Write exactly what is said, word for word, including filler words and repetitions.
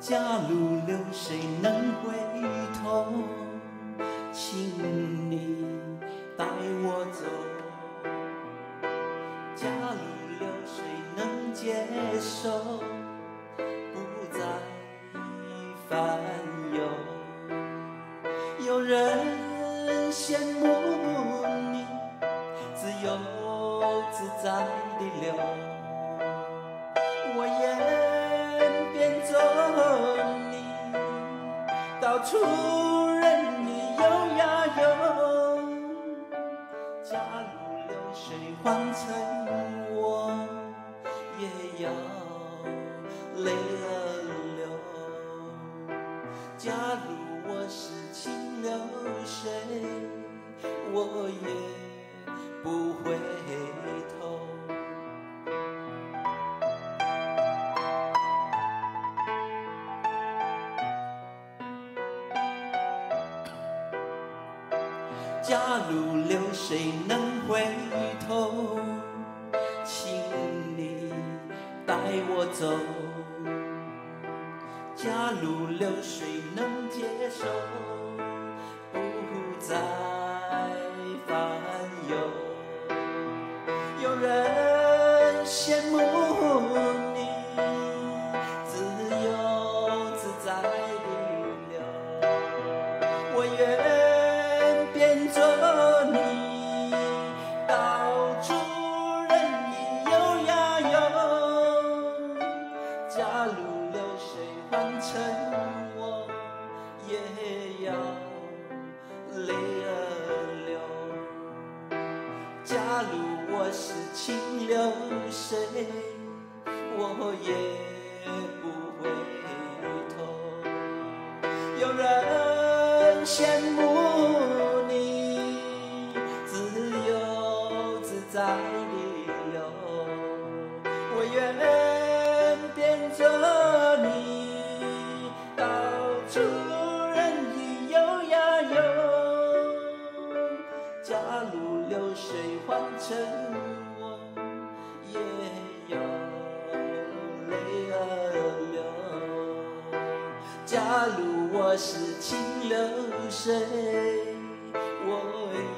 假如流水能回头，请你带我走。假如流水能接受，不再烦忧。有人羡慕你自由自在的流，我愿变作你，到处任你游呀游。假如流水换成我，也要泪儿流。假如我是清流水，我也不回头。假如流水能回头，请你带我走。假如流水能接受，不再烦忧。有人羡慕你自由自在的流，我愿变作你，到处任你游呀游。假如流水换成我，也要泪儿流。假如我是清流水，我也不回头。有人羡慕你自由自在的流，我愿变作你，到处任你游呀游。假如流水换成我，也要泪儿流。假如我是清流水，我